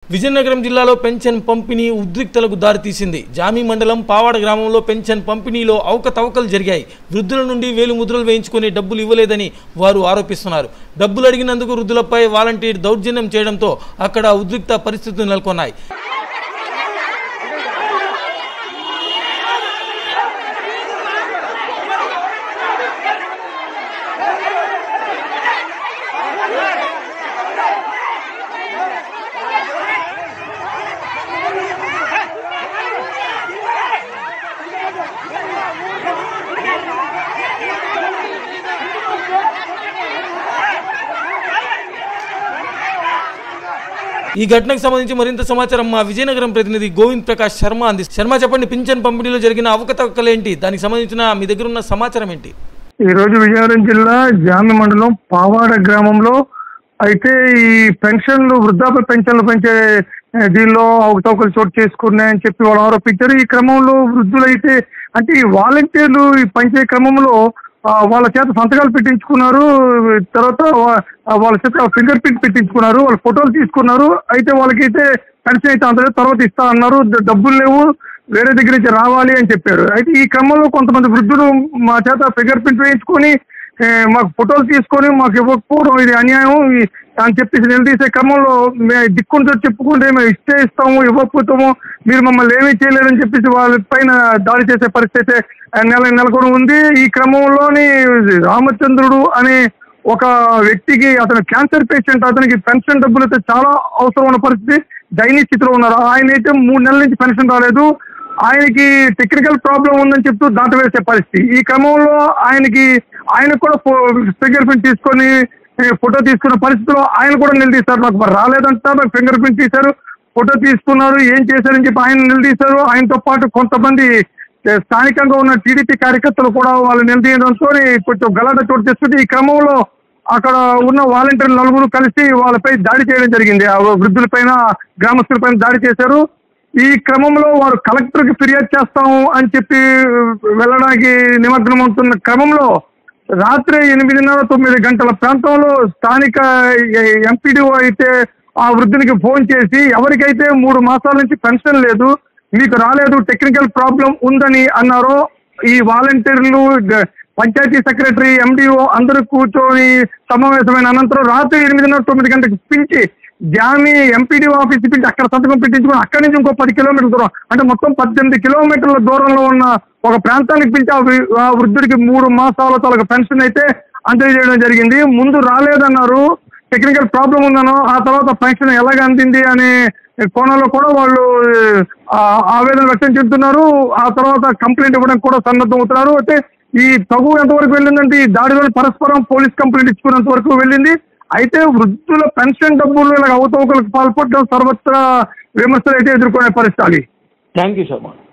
విజయనగరం జిల్లాలో పెన్షన్ పంపిణీ ఉద్రిక్తలకు దారితీసింది. జామి మండలం పావాడ గ్రామంలో పెన్షన్ పంపిణీలో అవకతవకలు జరిగాయి. వృద్ధుల నుండి వేలు ముద్రలు వేయించుకుని డబ్బులు ఇవ్వలేదని వారు ఆరోపిస్తున్నారు. డబ్బులు అడిగినందుకు వృద్ధులపై వాలంటీర్ దౌర్జన్యం చేయడంతో అక్కడ ఉద్రిక్త పరిస్థితులు నెలకొన్నాయి. ఈ ఘటనకు సంబంధించి మరింత సమాచారం మా విజయనగరం ప్రతినిధి గోవింద్ ప్రకాష్ శర్మ అందిస్తారు. శర్మ, చెప్పండి, పింఛన్ పంపిణీలో జరిగిన అవకతవకలు ఏంటి? దానికి సంబంధించిన మీ దగ్గర ఉన్న సమాచారం ఏంటి? ఈ రోజు విజయనగరం జిల్లా జామి మండలం పావాడ గ్రామంలో అయితే ఈ పెన్షన్లు వృద్ధాప్య పెన్షన్లు పెంచే దీనిలో అవకతవకలు చోటు చేసుకున్నాయని చెప్పి వాళ్ళు ఆరోపించారు. ఈ క్రమంలో వృద్ధులైతే అంటే ఈ వాలంటీర్లు ఈ పంచే క్రమంలో వాళ్ళ చేత సంతకాలు పెట్టించుకున్నారు. తర్వాత వాళ్ళ చేత ఫింగర్ ప్రింట్ పెట్టించుకున్నారు. వాళ్ళ ఫోటోలు తీసుకున్నారు. అయితే వాళ్ళకైతే పెన్షన్ అయితే అందరూ తర్వాత ఇస్తా అన్నారు. డబ్బులు లేవు, వేరే దగ్గర నుంచి రావాలి అని చెప్పారు. అయితే ఈ క్రమంలో కొంతమంది వృద్ధులు మా చేత ఫింగర్ ప్రింట్ వేయించుకొని మాకు ఫోటోలు తీసుకొని మాకు ఇవ్వకపోవడం ఇది అన్యాయం అని చెప్పేసి నిలదీసే క్రమంలో దిక్కుంటూ చెప్పుకుంటే మేము ఇస్తే ఇస్తాము, ఇవ్వకపోతాము, మీరు మమ్మల్ని ఏమీ చేయలేదని చెప్పేసి వాళ్ళ పైన దాడి చేసే పరిస్థితి నెలకొని ఉంది. ఈ క్రమంలోని రామచంద్రుడు అనే ఒక వ్యక్తికి, అతను క్యాన్సర్ పేషెంట్, అతనికి పెన్షన్ డబ్బులు అయితే చాలా అవసరం ఉన్న పరిస్థితి, దయనీయ స్థితిలో ఉన్నారు. ఆయన అయితే 3 నెలల నుంచి పెన్షన్ రాలేదు. ఆయనకి టెక్నికల్ ప్రాబ్లం ఉందని చెప్తూ దాటవేసే పరిస్థితి. ఈ క్రమంలో ఆయన కూడా ఫింగర్ ప్రింట్ తీసుకొని ఫోటో తీసుకున్న పరిస్థితిలో ఆయన కూడా నిలదీశారు. నాకు మరి రాలేదంట, నాకు ఫింగర్ ప్రింట్ తీశారు, ఫోటో తీసుకున్నారు, ఏం చేశారని చెప్పి ఆయన నిలదీశారు. ఆయనతో పాటు కొంతమంది స్థానికంగా ఉన్న టీడీపీ కార్యకర్తలు కూడా వాళ్ళు నిలదీయడంతో కొంచెం గలాట చోటు చేసుకుంటే ఈ క్రమంలో అక్కడ ఉన్న వాలంటీర్లు 4 కలిసి వాళ్ళపై దాడి చేయడం జరిగింది. ఆ వృద్ధులపైన, గ్రామస్తులపైన దాడి చేశారు. ఈ క్రమంలో వారు కలెక్టర్కి ఫిర్యాదు చేస్తాము అని చెప్పి వెళ్ళడానికి నిమగ్నం అవుతున్న క్రమంలో రాత్రి 8:30-9 గంటల ప్రాంతంలో స్థానిక ఎంపీడీఓ అయితే ఆ వృద్ధునికి ఫోన్ చేసి, ఎవరికైతే 3 మాసాల నుంచి పెన్షన్ లేదు, మీకు రాలేదు, టెక్నికల్ ప్రాబ్లం ఉందని అన్నారో, ఈ వాలంటీర్లు, పంచాయతీ సెక్రటరీ, ఎండిఓ అందరూ కూర్చొని సమావేశమైన అనంతరం రాత్రి 8:30-9 గంటలకు పిలిచి జామి ఎంపీడీఓ ఆఫీస్ పిలిచి అక్కడ సంతకం పెట్టించుకుని అక్కడి నుంచి ఇంకో 10 కిలోమీటర్ల దూరం, అంటే మొత్తం 18 కిలోమీటర్ల దూరంలో ఉన్న ఒక ప్రాంతానికి పిలిచి ఆ వృద్ధుడికి 3 మాసాల తాలూకు పెన్షన్ అయితే అందజేయడం జరిగింది. ముందు రాలేదన్నారు, టెక్నికల్ ప్రాబ్లం ఉందనో, ఆ తర్వాత పెన్షన్ ఎలాగ అందింది అనే కోణంలో కూడా వాళ్ళు ఆవేదన వ్యక్తం చేస్తున్నారు. ఆ తర్వాత కంప్లైంట్ ఇవ్వడానికి కూడా సన్నద్ధం అవుతున్నారు. అయితే ఈ తగు ఎంతవరకు వెళ్ళిందంటే ఈ దాడిలో పరస్పరం పోలీస్ కంప్లైంట్ ఇచ్చుకున్నంత వరకు వెళ్ళింది. అయితే వృద్ధుల పెన్షన్ డబ్బులు ఇలా అవకతవకలకు పాల్పడడం సర్వత్రా విమర్శలు అయితే ఎదుర్కొనే పరిస్థితి. Thank you Sharma.